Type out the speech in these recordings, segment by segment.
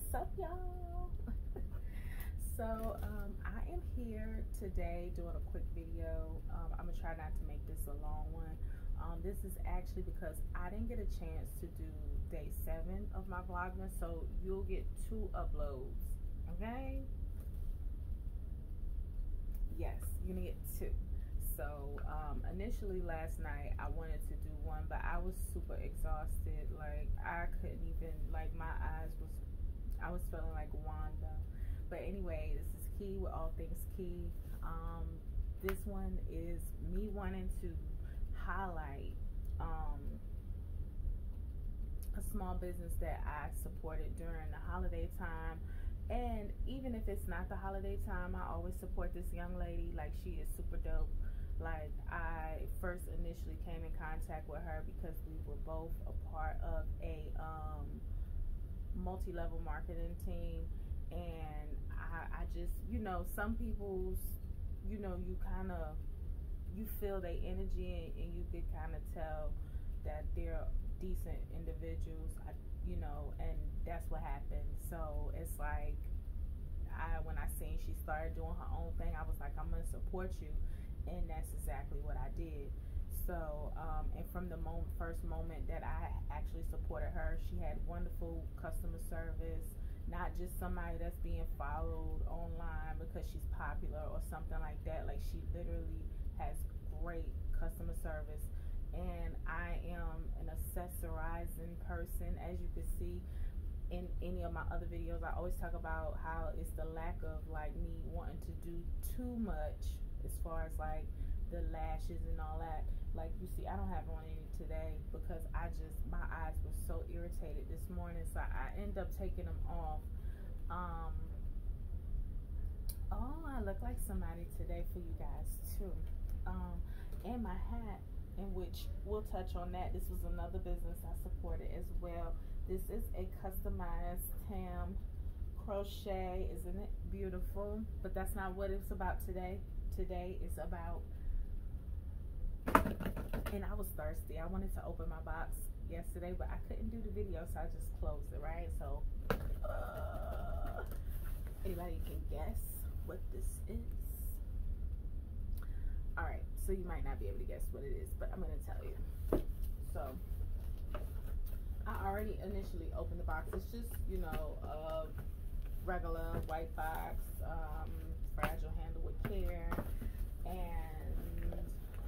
What's up, y'all? So I am here today doing a quick video. I'm gonna try not to make this a long one. This is actually because I didn't get a chance to do day 7 of my Vlogmas, so you'll get 2 uploads. Okay, yes, you're gonna get 2. So initially last night I wanted to do 1, but I was super exhausted. Like I couldn't even, like my eyes was, I was feeling like Wanda. But anyway, this is Key with All Things Key. This one is me wanting to highlight a small business that I supported during the holiday time. And even if it's not the holiday time, I always support this young lady. Like, she is super dope. Like, I first initially came in contact with her because we were both a part of a multi-level marketing team. And I just, you know, some people's, you know, you kind of, you feel their energy and you could kind of tell that they're decent individuals, you know, and that's what happened. So it's like, when I seen she started doing her own thing, I was like, I'm gonna support you, and that's exactly what I did. So and from the first moment that I actually supported her, she had wonderful customer service. Not just somebody that's being followed online because she's popular or something like that. Like, she literally has great customer service. And I am an accessorizing person, as you can see in any of my other videos. I always talk about how it's the lack of, like, me wanting to do too much as far as like the lashes and all that. Like, you see, I don't have on any today because my eyes were so irritated this morning, so I end up taking them off. Oh, I look like somebody today for you guys too. And my hat, in which we'll touch on that. This was another business I supported as well. This is a customized tam crochet. Isn't it beautiful? But that's not what it's about today. Today is about, and I was thirsty. I wanted to open my box yesterday, but I couldn't do the video, so I just closed it, right? So anybody can guess what this is? All right, so you might not be able to guess what it is, but I'm gonna tell you. So I already initially opened the box. It's just, you know, a regular white box, fragile, handle with care. And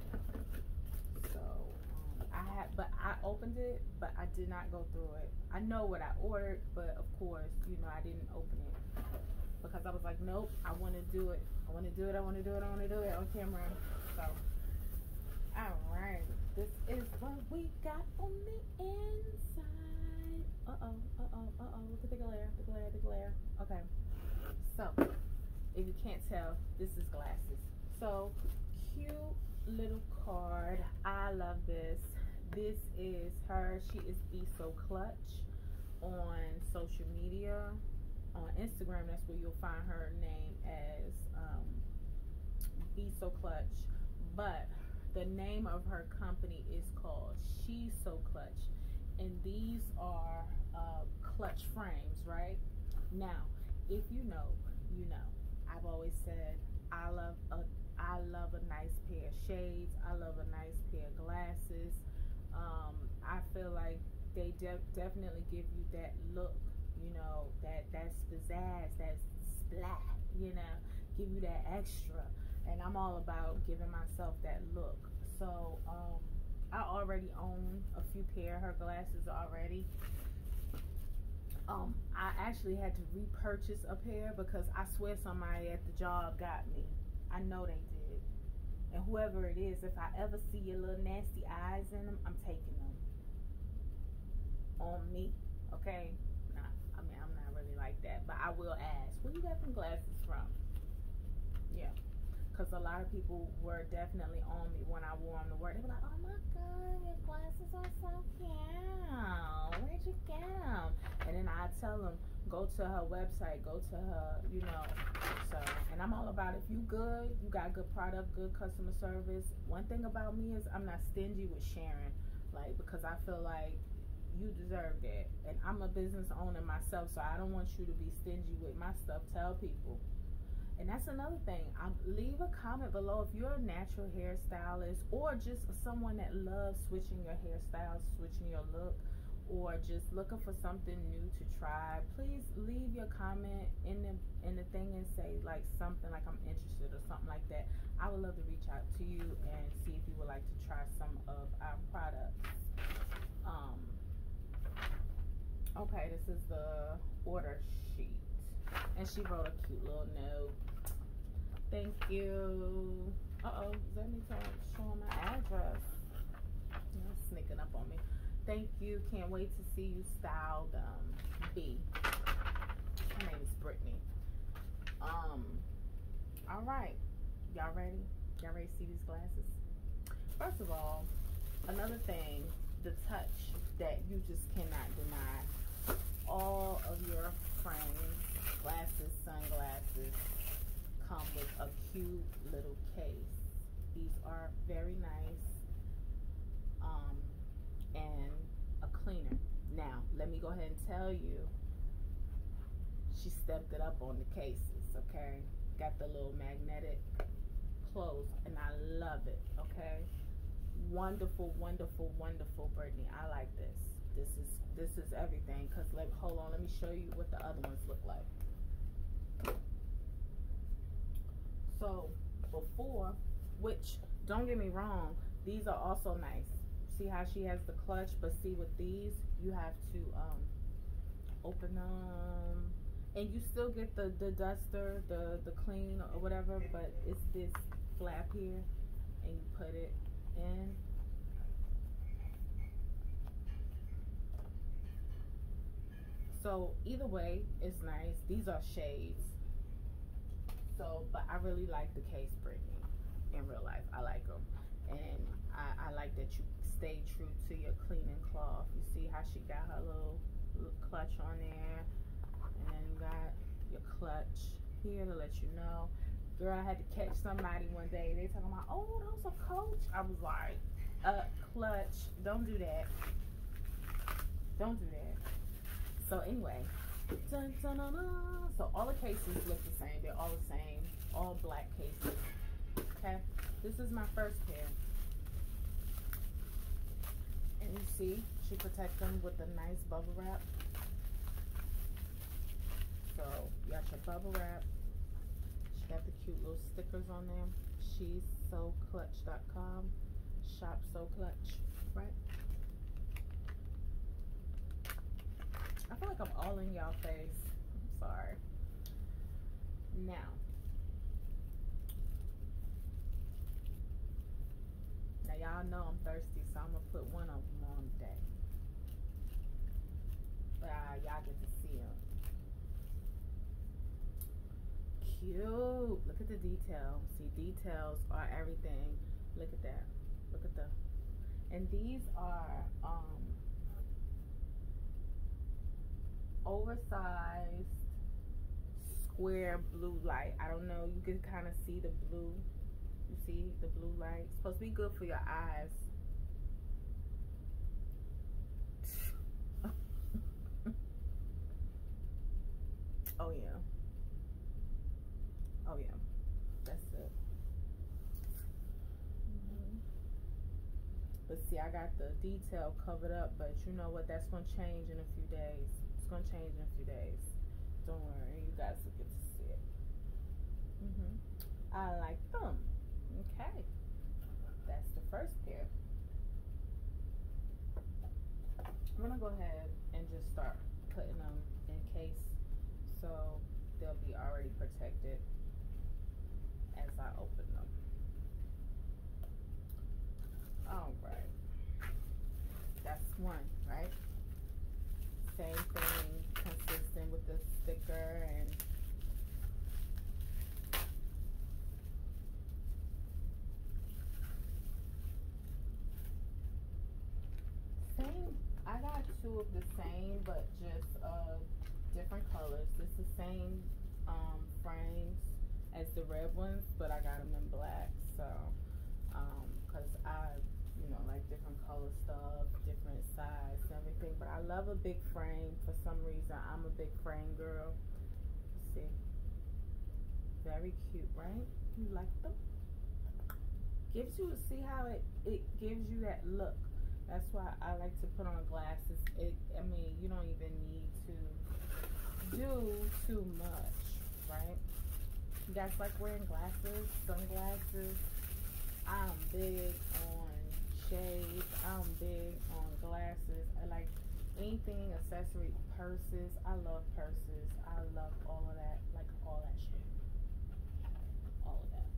so I opened it, but I did not go through it. I know what I ordered, but of course, you know, I didn't open it because I was like, nope, I want to do it. I want to do it. I want to do it. I want to do it on camera. So, all right, this is what we got on the inside. Look at the glare, the glare, the glare. Okay, so if you can't tell, this is glasses. So cute little card. I love this. This is her. She is Be So Clutch on social media. On Instagram, that's where you'll find her name as Be So Clutch. But the name of her company is called She's So Clutch. And these are clutch frames, right? Now, if you know, you know. I've always said I love a nice pair of shades. I love a nice pair of glasses. I feel like they definitely give you that look, you know, that's pizzazz, that splat, you know, give you that extra. And I'm all about giving myself that look. So I already own a few pair of her glasses already. I actually had to repurchase a pair because I swear somebody at the job got me. I know they did. And whoever it is, if I ever see your little nasty eyes in them, I'm taking them on me, okay? Nah, I mean, I'm not really like that, but I will ask, where you got them glasses from? Yeah, because a lot of people were definitely on me when I wore them to work. They were like, oh my God, your glasses are so cute. Where'd you get them? And then I tell them, go to her website, go to her, you know. So, and I'm all about, if you good, you got good product, good customer service. One thing about me is I'm not stingy with sharing, like, because I feel like you deserve that. And I'm a business owner myself, so I don't want you to be stingy with my stuff. Tell people. And that's another thing. Leave a comment below if you're a natural hairstylist or just someone that loves switching your hairstyles, switching your look, or just looking for something new to try. Please leave your comment in the thing and say like something like I'm interested or something like that. I would love to reach out to you and see if you would like to try some of our products. Okay, this is the order sheet, and she wrote a cute little note. Thank you. Uh-oh, is that me showing my address? It's sneaking up on me. Thank you. Can't wait to see you style them. B. Her name is Brittany. All right. Y'all ready? Y'all ready to see these glasses? First of all, another thing, the touch that you just cannot deny. All of your frames, glasses, sunglasses, come with a cute little case. These are very nice. And a cleaner. Now, let me go ahead and tell you, she stepped it up on the cases, okay? Got the little magnetic close, and I love it, okay? Wonderful, wonderful, wonderful, Brittany. I like this. This is everything. Cause hold on, let me show you what the other ones look like. So before, which don't get me wrong, these are also nice. See how she has the clutch, but see with these you have to open them, and you still get the duster, the clean or whatever, but it's this flap here, and you put it in. So either way, it's nice. These are shades. So, but I really like the case, Brittany. In real life, I like them, and I like that you stay true to your cleaning cloth. You see how she got her little clutch on there, and then you got your clutch here to let you know. Girl, I had to catch somebody one day. They talking about, oh, that was a Coach. I was like, clutch. Don't do that. Don't do that. So anyway, dun, dun, dun, dun. So all the cases look the same. They're all the same. All black cases. Okay. This is my first pair. And you see, she protects them with a nice bubble wrap. So you got your bubble wrap. She got the cute little stickers on them. She's so clutch.com. Shop so clutch, right? I feel like I'm all in y'all face. I'm sorry. Now y'all know I'm thirsty, so I'm gonna put one of them on today. But y'all get to see them. Cute. Look at the detail. See, details are everything. Look at that. Look at the. And these are oversized square blue light. I don't know. You can kind of see the blue. You see the blue light? It's supposed to be good for your eyes. Oh yeah. Oh yeah. That's it. But see, I got the detail covered up, but you know what? That's going to change in a few days. It's going to change in a few days. Don't worry. You guys will get to see it. I like them. Okay. That's the first pair. I'm going to go ahead and just start putting them in case so they'll be already protected as I open them. All right. That's one, right? Same thing, consistent with the sticker and same. I got two of the same, but just different colors. This is the same frames as the red ones, but I got them in black. So, cause you know, like different color stuff, different size and everything. But I love a big frame for some reason. I'm a big frame girl. See, very cute, right? You like them? Gives you, see how it gives you that look. That's why I like to put on glasses. I mean, you don't even need to do too much, right? You guys like wearing glasses, sunglasses? I'm big on shades. I'm big on glasses. I like anything accessory, purses. I love purses. I love all of that, like all that shit. All of that.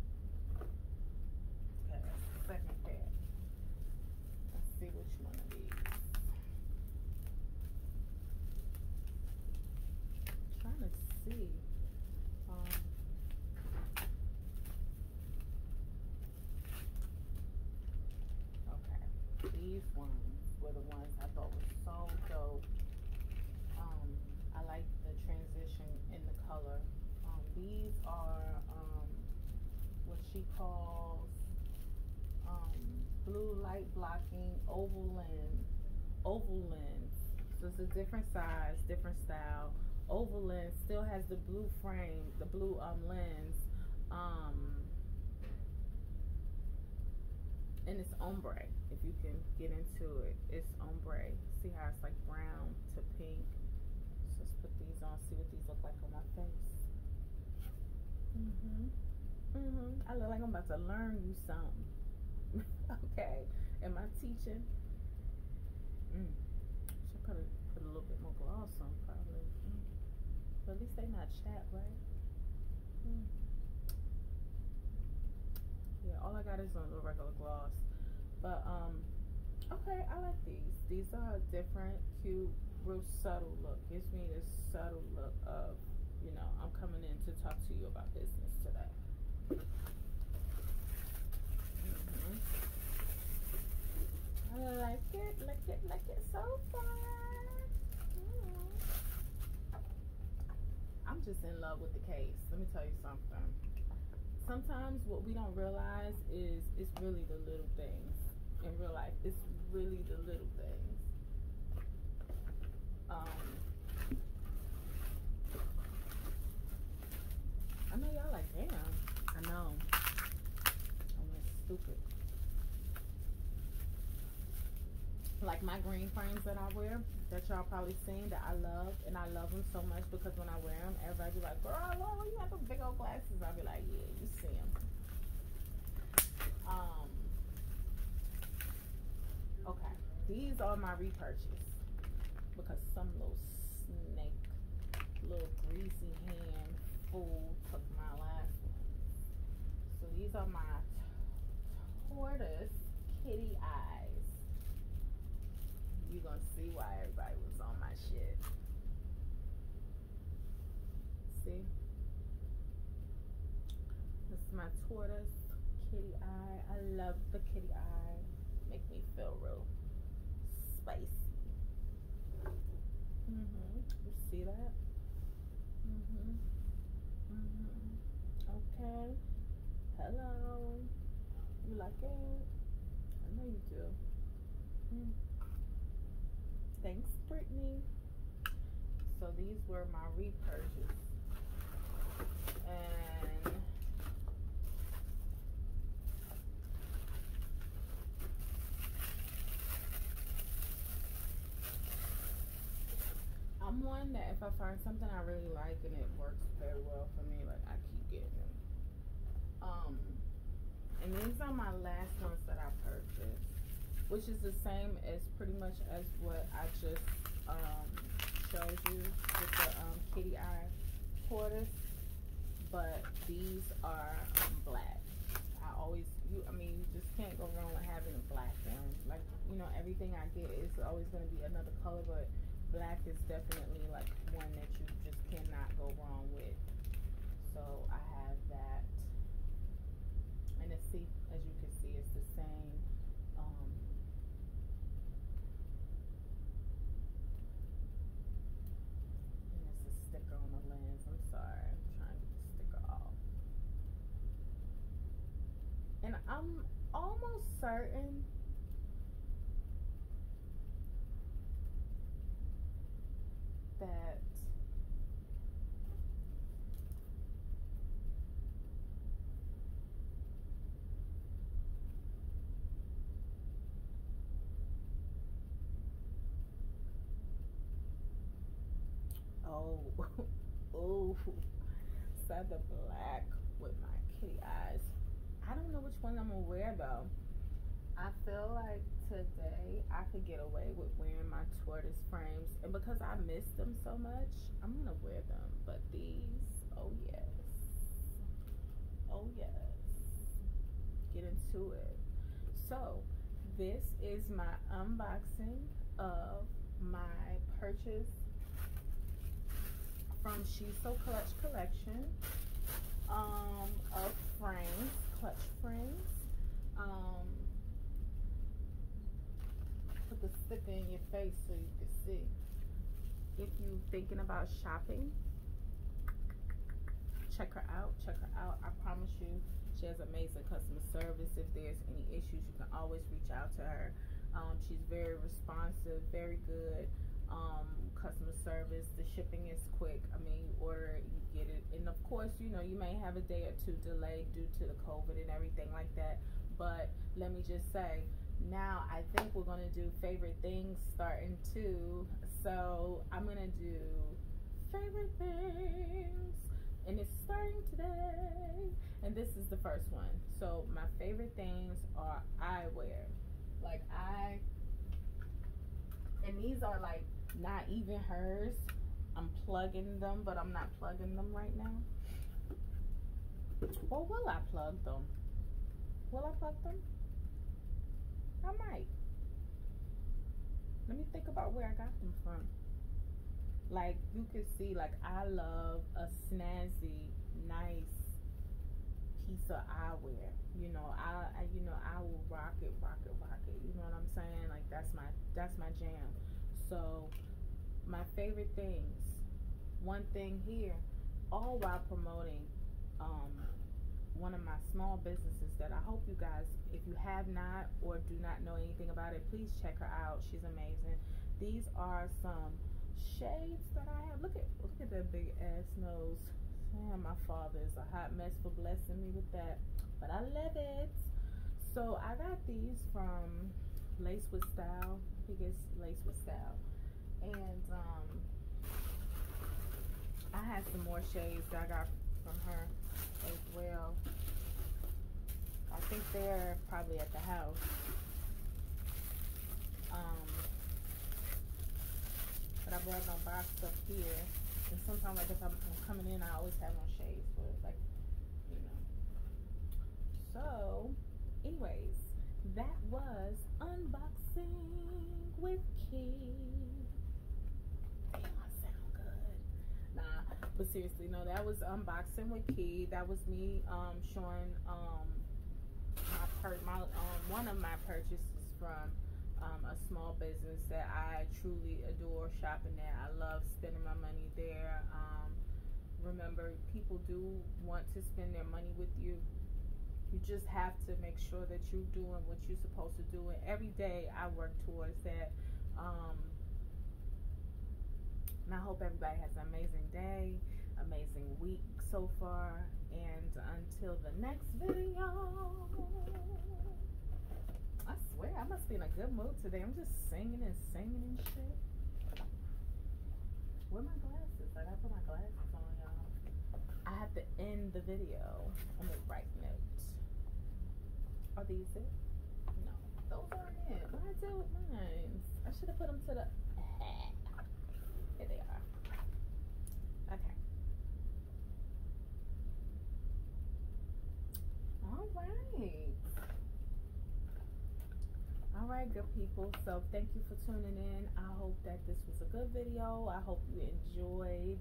Okay, that's the second pair. Let's see which one of these. I'm trying to see. These ones were the ones I thought was so dope. I like the transition in the color. These are what she calls blue light blocking oval lens. So it's a different size, different style. Oval lens still has the blue frame, the blue lens. And it's ombre. If you can get into it, it's ombre. See how it's like brown to pink. So let's put these on, see what these look like on my face. I look like I'm about to learn you something. Okay, am I teaching? Should put a little bit more gloss on probably. But at least they not chapped, right? Yeah, all I got is a little regular gloss. But okay, I like these. These are a different, cute, real subtle look. Gives me this subtle look of, you know, I'm coming in to talk to you about business today. I like it so far. I'm just in love with the case. Let me tell you something. Sometimes what we don't realize is it's really the little things in real life. It's really the little things. I know y'all like, damn. I know. I'm stupid. Like my green frames that I wear, that y'all probably seen, that I love, and I love them so much because when I wear them, everybody be like, girl, why you have those big old glasses? I'll be like, yeah, you see them. Okay, these are my repurchase because some little snake, little greasy hand fool took my last one. So these are my tortoise kitty eyes. You're gonna see why everybody was on my shit. See? This is my tortoise kitty eye. I love the kitty eye. Make me feel real spicy. You see that? Okay. Hello. You like it? I know you do. Thanks, Brittany. So these were my repurchase. And I'm one that if I find something I really like and it works very well for me, like I keep getting them. And these are my last ones that I purchased, which is the same as pretty much as what I just showed you with the kitty eye tortoise, but these are black. I mean, you just can't go wrong with having a black one. Like, you know, everything I get is always going to be another color, but black is definitely like one that you just cannot go wrong with. So I have that, and as you can see, it's the same. And it's a sticker on the lens. I'm sorry, I'm trying to get the sticker off. And I'm almost almost certain that oh oh said the black with my kitty eyes. I don't know which one I'm gonna wear though. I feel like today I could get away with wearing my tortoise frames, and because I miss them so much, I'm gonna wear them. But these, oh yes, oh yes, get into it. So this is my unboxing of my purchase from She's So Clutch collection of frames, clutch frames. Put the sticker in your face so you can see. If you're thinking about shopping, check her out. Check her out. I promise you, she has amazing customer service. If there's any issues, you can always reach out to her. She's very responsive, very good. Customer service. The shipping is quick. I mean, you order it, you get it, and of course, you know, you may have a day or two delay due to the COVID and everything like that. But let me just say, now I think we're gonna do favorite things starting too. So I'm gonna do favorite things, and it's starting today. And this is the first one. So my favorite things are eyewear. Like and these are like not even hers. I'm plugging them, but I'm not plugging them right now. Or will I plug them? Will I plug them? I might. Let me think about where I got them from. Like, you can see, like, I love a snazzy, nice piece of eyewear. You know, I will rock it. You know what I'm saying? Like, that's my jam. So my favorite things. One thing here, all while promoting one of my small businesses that I hope you guys, if you have not or do not know anything about it, please check her out. She's amazing. These are some shades that I have. Look at that big ass nose. Damn, my father is a hot mess for blessing me with that, but I love it. So I got these from Lace with Style. I think it's Lace with Style. And I had some more shades that I got from her as well. I think they're probably at the house. But I brought my box up here. And sometimes, like, if I'm coming in, I always have on shades, but like, you know. So, anyways, that was unboxing with Key. Damn, I sound good. Nah, but seriously, no, that was unboxing with Key. That was me showing one of my purchases from a small business that I truly adore shopping at. I love spending my money there. Remember, people do want to spend their money with you. You just have to make sure that you're doing what you're supposed to do. And every day I work towards that. And I hope everybody has an amazing day, amazing week so far. And until the next video, I swear I must be in a good mood today. I'm just singing and shit. Where are my glasses? I gotta put my glasses on, y'all. I have to end the video on the right note. Are these it? No, those aren't it. What did I do with mine? I should have put them to the... Here they are. Okay. All right, good people. So thank you for tuning in. I hope that this was a good video. I hope you enjoyed.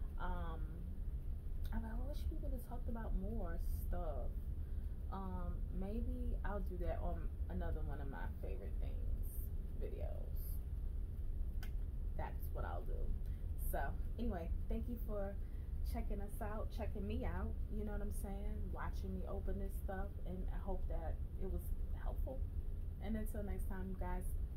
I wish we would have talked about more stuff. Maybe I'll do that on another one of my favorite things videos. That's what I'll do. So anyway, thank you for checking us out, checking me out, you know what I'm saying, watching me open this stuff, and I hope that it was helpful. And until next time, guys,